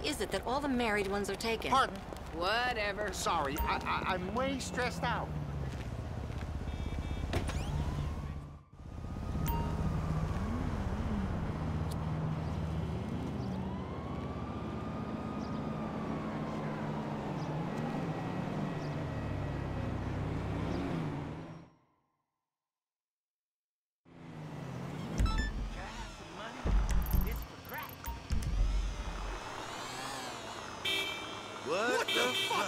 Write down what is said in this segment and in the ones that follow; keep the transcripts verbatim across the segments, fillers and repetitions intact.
is it that all the married ones are taken? Pardon? Whatever. Sorry, I, I, I'm way stressed out. What, What the fuck?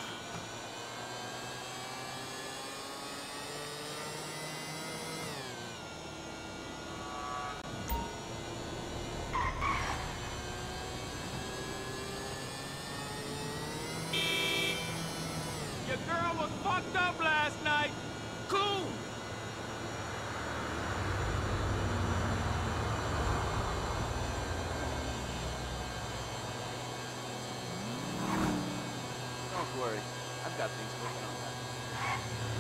Your girl was fucked up last night. Cool. Don't worry. I've got things working on that.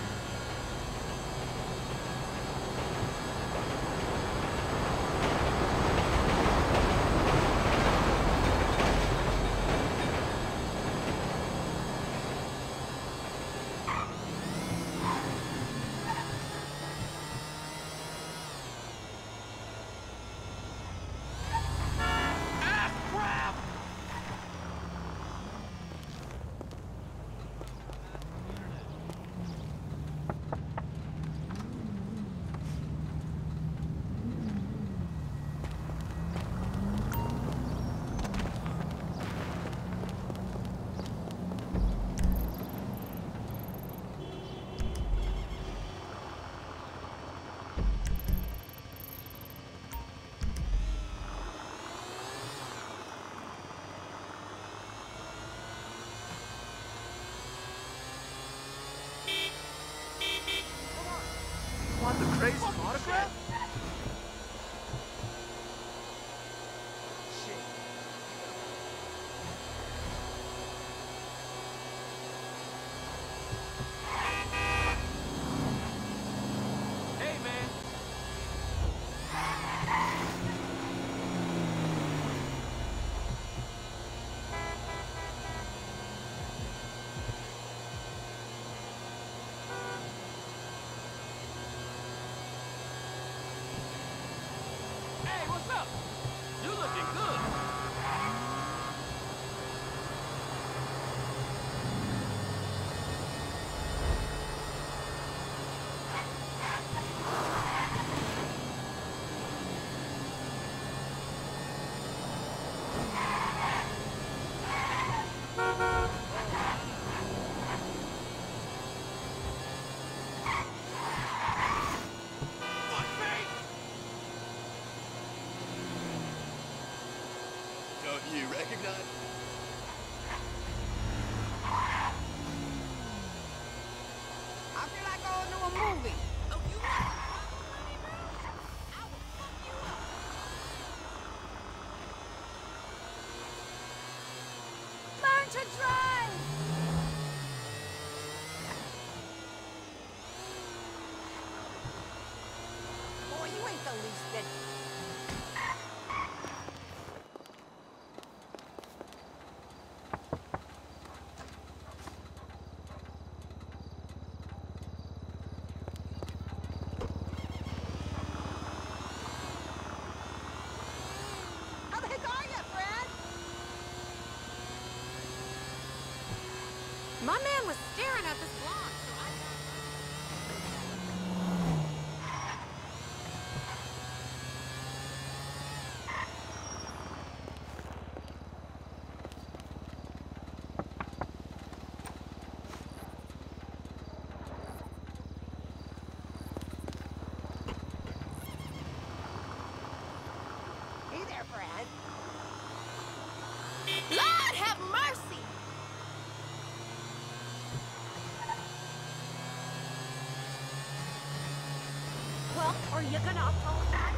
Want the crazy autograph? Hey, man. Hey, what's up? You looking good. Don't you recognize? I feel like going to a movie. Oh, you want money, bro? I will fuck you up. Learn to drive! Boy, you ain't the least bit. How the heck are you, Fred? My man was staring at this blonde, so I got... Hey there, Fred. Lord have mercy! Well, are you gonna apologize?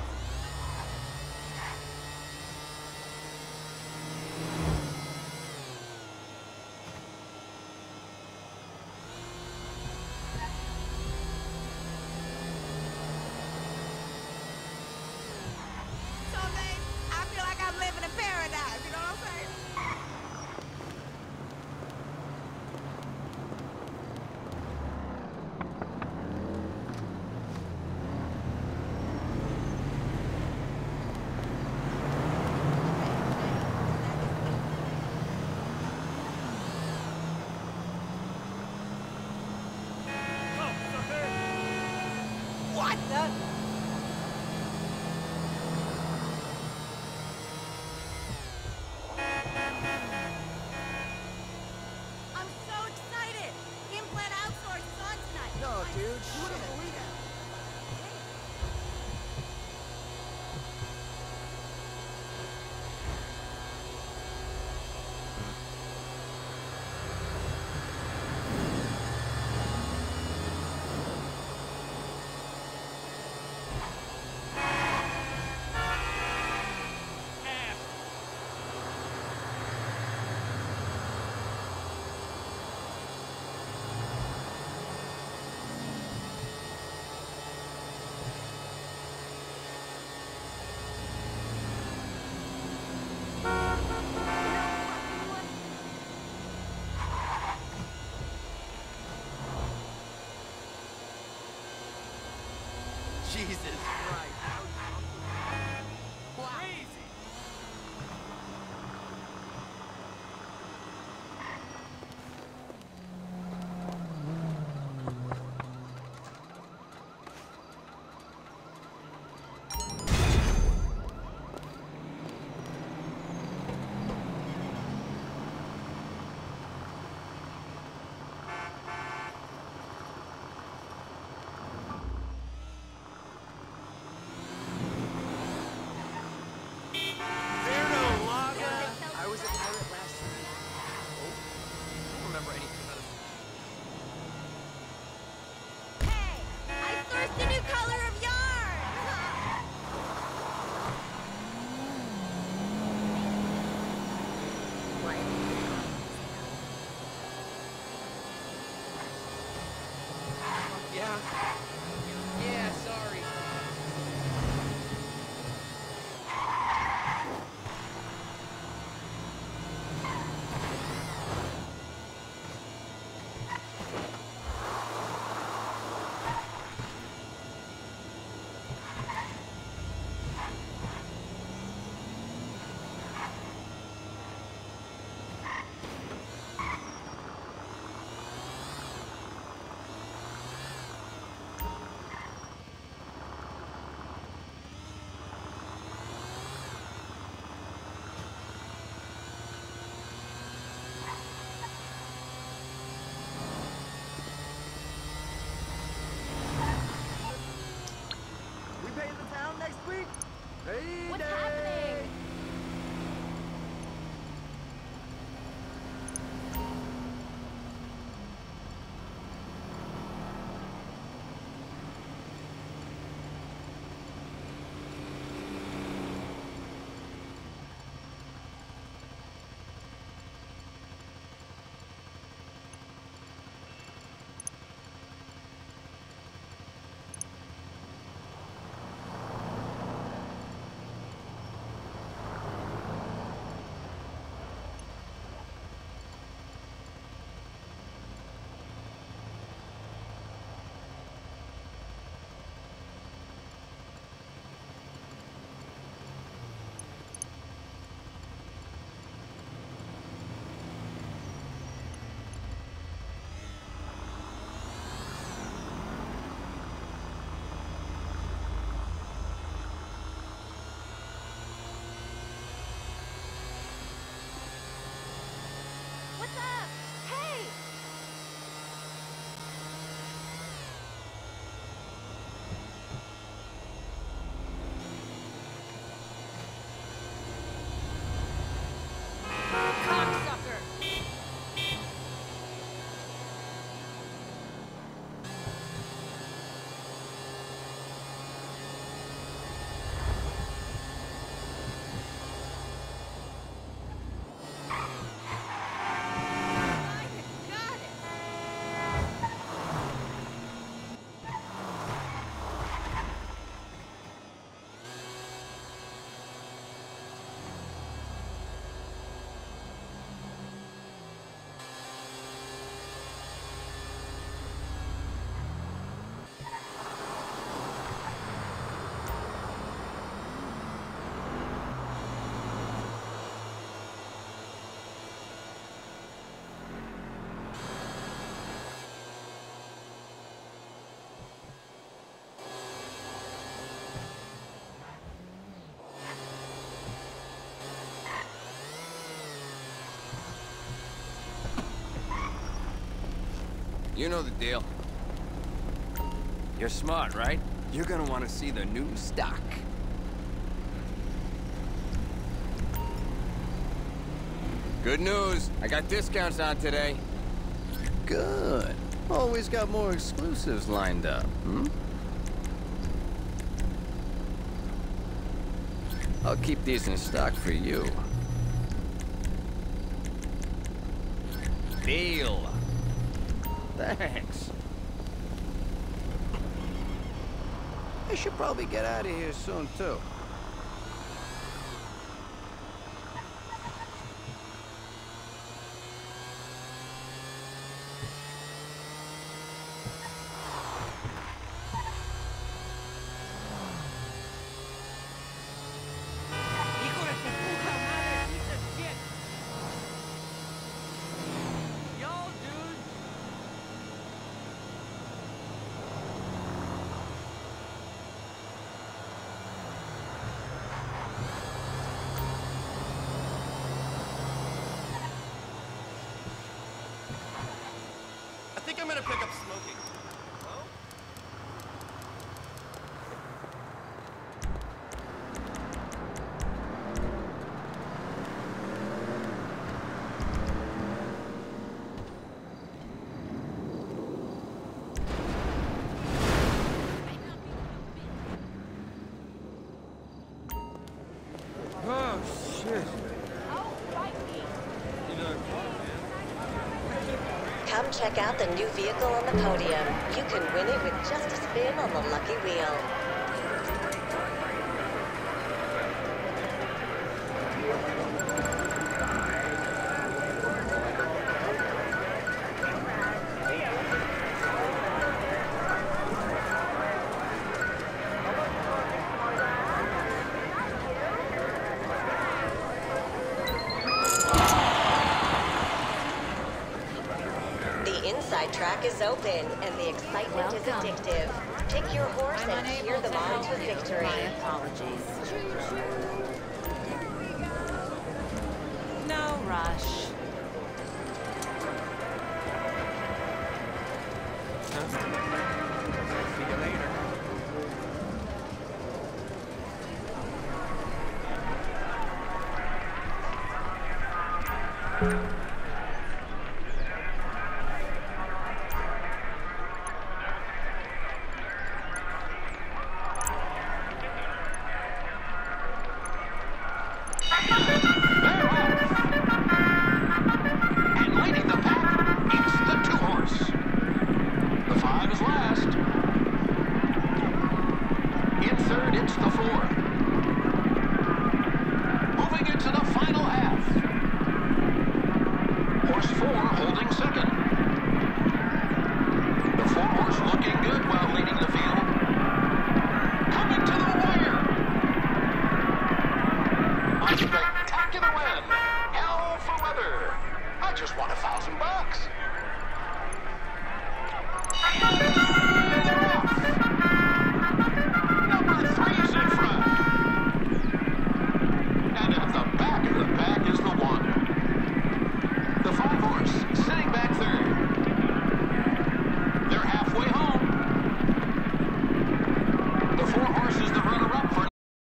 Some days, I feel like I'm living in paradise, you know what I'm saying? that? I'm so excited! Implant Outsource is on tonight. No, I'm dude, so shut excited. believe it. Ass. Jesus Christ. Crazy. You know the deal. You're smart, right? You're gonna want to see the new stock. Good news. I got discounts on today. Good. Always got more exclusives lined up, hmm? I'll keep these in stock for you. Deal. Thanks. I should probably get out of here soon, too. Hijo de tu puta madre, piece of shit. Yo, dude. I think I'm gonna pick up smoking. Oh? Oh, shit. Come check out the new vehicle on the podium. You can win it with just a spin on the lucky wheel. The inside track is open, and the excitement is Welcome. addictive. Pick your horse I'm and unable cheer them to on help to you. victory. My apologies. No rush. See you later. And leading the pack, it's the two-horse. The five is last. In third, it's the four. Moving into the final half. Horse four holding second. The four-horse looking good while leading the field. Coming to the wire. A spectacular win. Hell for weather. I just won a thousand bucks. They're off. Number three's in front. And at the back of the pack is the one. The five horse sitting back third. They're halfway home. The four horse is the runner-up for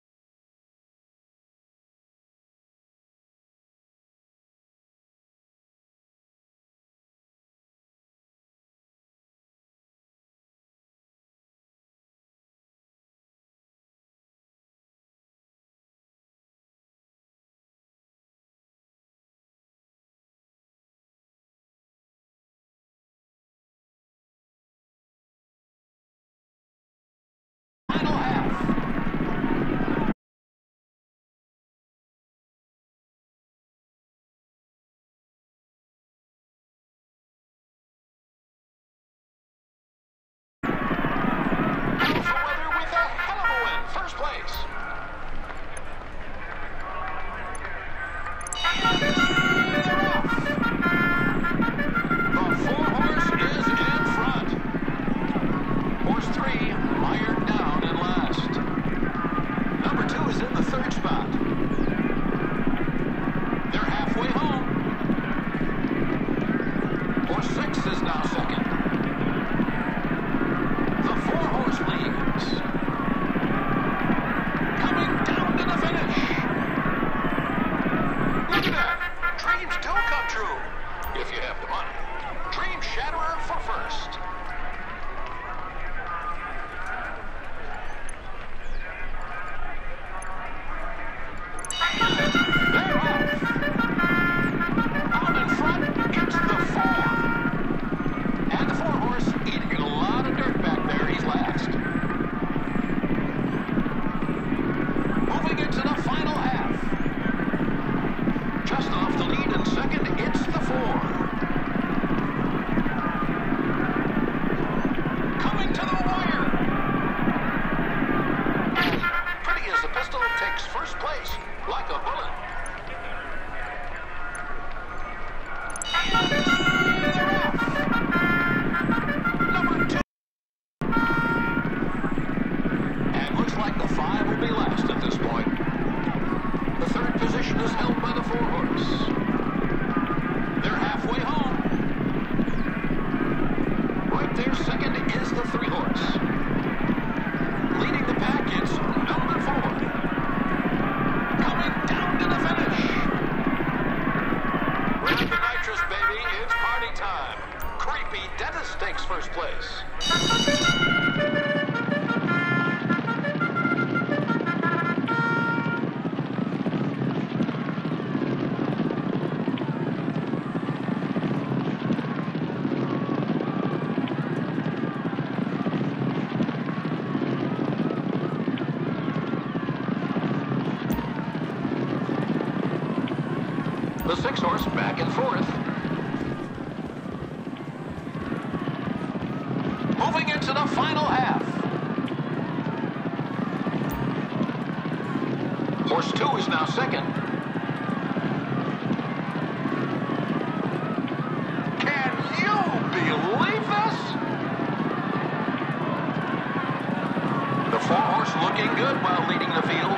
final half. Hell for weather with a hell of a win. First place. They're off. The four horse is in front. Horse three mired down in last. Number two is in the third spot. They're halfway home. Horse six is now second. Grab the nitrous, baby. It's party time. Creepy Dentist takes first place. The six horse back and forth. Moving into the final half. Horse two is now second. Can you believe this? The four horse looking good while leading the field.